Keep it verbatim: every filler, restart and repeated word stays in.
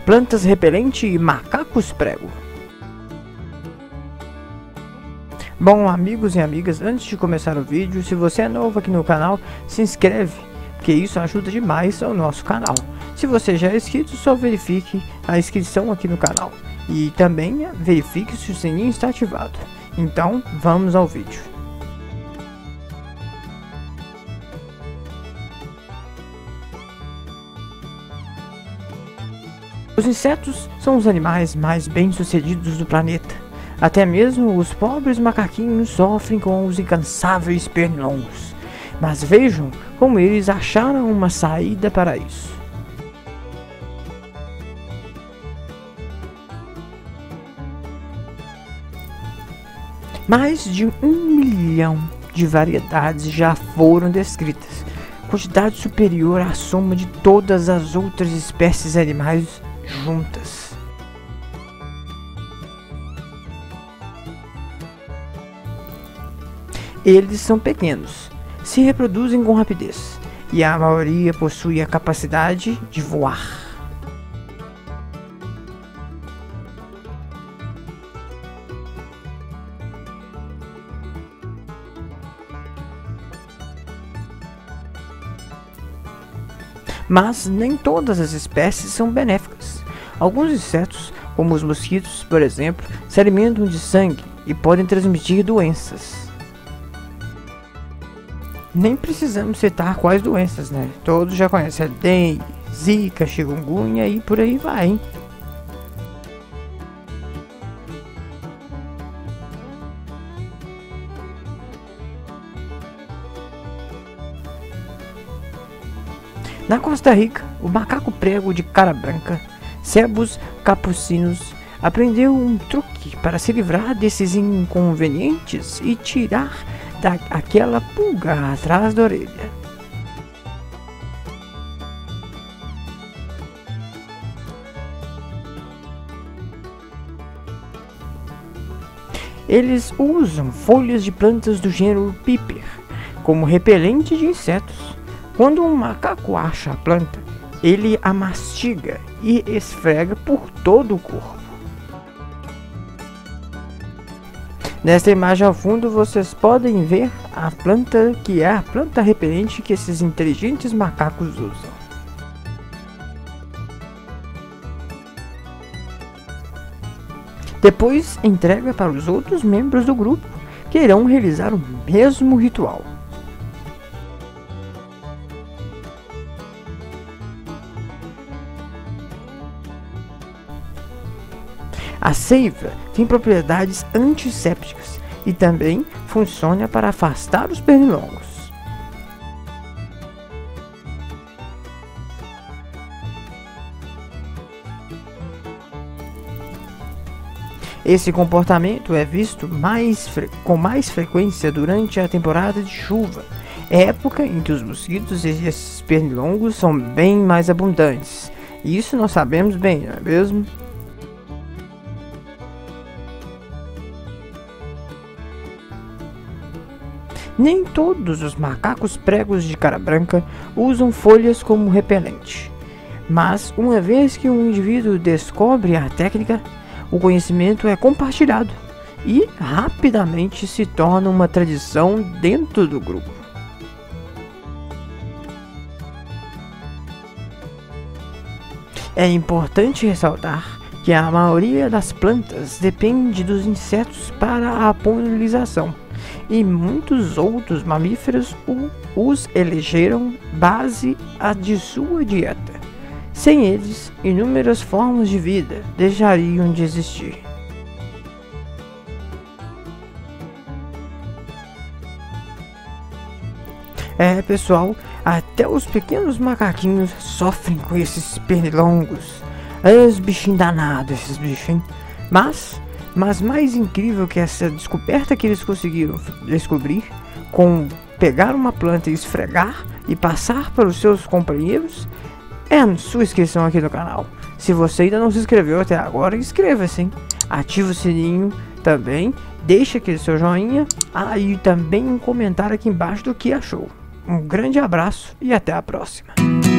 plantas repelente e macacos prego. Bom, amigos e amigas, antes de começar o vídeo, se você é novo aqui no canal, se inscreve, porque isso ajuda demais ao nosso canal. Se você já é inscrito, só verifique a inscrição aqui no canal e também verifique se o sininho está ativado. Então, vamos ao vídeo. Os insetos são os animais mais bem-sucedidos do planeta. Até mesmo os pobres macaquinhos sofrem com os incansáveis pernilongos. Mas vejam como eles acharam uma saída para isso. Mais de um milhão de variedades já foram descritas, quantidade superior à soma de todas as outras espécies animais juntas. Eles são pequenos, se reproduzem com rapidez e a maioria possui a capacidade de voar. Mas nem todas as espécies são benéficas. Alguns insetos, como os mosquitos, por exemplo, se alimentam de sangue e podem transmitir doenças. Nem precisamos citar quais doenças, né? Todos já conhecem a dengue, zika, chikungunya e por aí vai, hein? Na Costa Rica, o macaco prego de cara branca, Cebus capucinus, aprendeu um truque para se livrar desses inconvenientes e tirar da, aquela pulga atrás da orelha. Eles usam folhas de plantas do gênero Piper como repelente de insetos. Quando um macaco acha a planta, ele a mastiga e esfrega por todo o corpo. Nesta imagem ao fundo vocês podem ver a planta que é a planta repelente que esses inteligentes macacos usam. Depois entrega para os outros membros do grupo que irão realizar o mesmo ritual. A seiva tem propriedades antissépticas e também funciona para afastar os pernilongos. Esse comportamento é visto mais com mais frequência durante a temporada de chuva, época em que os mosquitos e esses pernilongos são bem mais abundantes. Isso nós sabemos bem, não é mesmo? Nem todos os macacos pregos de cara branca usam folhas como repelente, mas uma vez que um indivíduo descobre a técnica, o conhecimento é compartilhado e rapidamente se torna uma tradição dentro do grupo. É importante ressaltar que a maioria das plantas depende dos insetos para a polinização. E muitos outros mamíferos os elegeram base de sua dieta. Sem eles, inúmeras formas de vida deixariam de existir. É, pessoal, até os pequenos macaquinhos sofrem com esses pernilongos. É, os bichinhos danados, esses bichos, hein? Mas... Mas mais incrível que essa descoberta que eles conseguiram descobrir, com pegar uma planta e esfregar e passar para os seus companheiros, é a sua inscrição aqui no canal. Se você ainda não se inscreveu até agora, inscreva-se, hein? Ative o sininho também, deixa aquele seu joinha, aí ah, também um comentário aqui embaixo do que achou. Um grande abraço e até a próxima.